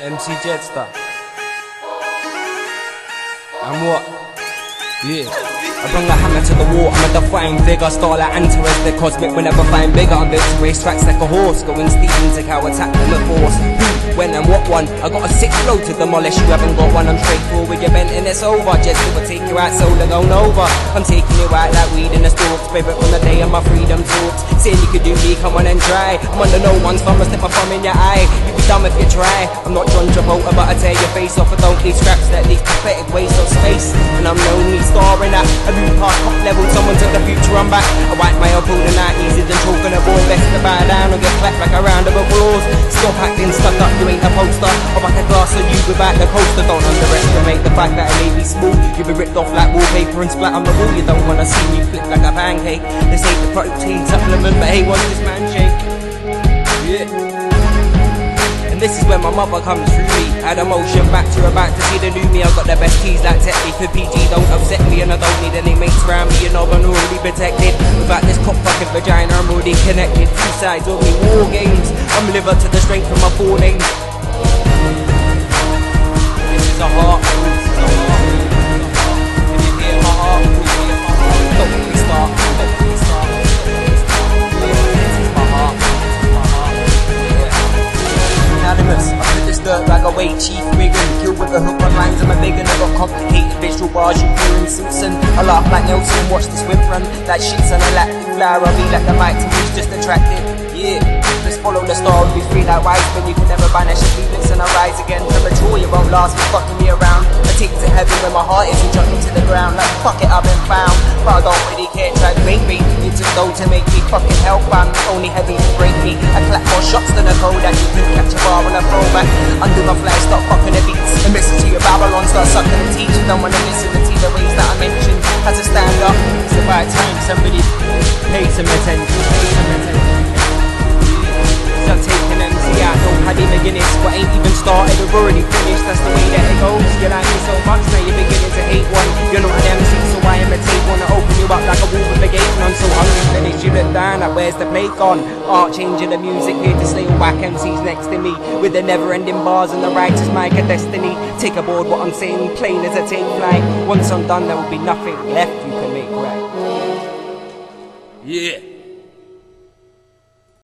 MC Jetstar. And what? Yeah. I bring a hammer to the wall, I'm a defying figure. Star like Antares, they're cosmic, we'll never find bigger. I'm built to race tracks like a horse, going steep into cow attack them at force. Who, when and what one? I got a sick flow to demolish, you haven't got one. I'm straight forward, you're bent and it's over. Just will take you out, so they're going over. I'm taking you out like weed in the stalks. Favorite from the day of my freedom talks. Saying you could do me, come on and try. I'm under no one's thumb, I stick my thumb in your eye. You be dumb if you try. I'm not John Travolta, but I tear your face off. I don't need scraps that leave pathetic waste of space. And I'm no only star in that. I move past top level, someone took the future, I'm back. I wipe my opponent out easier than choking a ball. Best to bow down or get clapped like a round of applause. Stop acting stuck up, you ain't a poster. I'll back a glass on you without the coaster. Don't underestimate the fact that it may be smooth. You'll be ripped off like wallpaper and splat on the wall. You don't wanna see me flip like a pancake. This ain't the protein supplement, but hey, what's this man shake? Yeah. And this is when my mother comes through me. Add emotion back to her, about to see the new me. I've got the best keys like Tetley for PG. Don't upset me and I don't need any mates around me. You know I'm already protected. Without this cock fucking vagina I'm already connected. Two sides of me, war games. I'm liver to the strength of my four names. This is a heart. This is a heart. If you hear my heart, you hear my heart. Don't make me start. Don't make me start. This is my heart. Anonymous, I put this dirt rag away, Chief Wiggin. Kill with a hook on lines, I'm a vegan. I got complicated visual bars, you hearing Simpson. I laugh like Nelson, watch the swim run. Like shits on a lap, flower, I'll be like the mic to who's just attracted. Yeah, let's follow the star, be free like wise. When you can never banish a feelings and I rise again. Premature, you won't last, you're fucking me around. I take it to heaven when my heart is and jump into the ground. Like fuck it, I've been found. But I don't really care, try to make me. It's a goal to make me fucking hellbound. Only heavy to break me. I clap more shots than a code that you can catch a bar when I throw back. Undo my flag, stop fucking the beats. And listen to your Babylon, start sucking the teach. Don't wanna listen to the ways that I mentioned. As a stand up, it's about time somebody pays some attention. I'm taking MC out, no Paddy McGuinness. But ain't even started, we've already finished. That's the way that it goes. You like me so much, now you're beginning to hate one. You're not an MC, so I imitate. Wanna open you up like a wall with a gate. And I'm so hungry, finish. You look down at where's the plate gone? Art changing the music, here to slay all whack MCs next to me. With the never-ending bars and the righteous mic of destiny. Take aboard what I'm saying, plain as a take flight. Once I'm done, there will be nothing left you can make right. Yeah.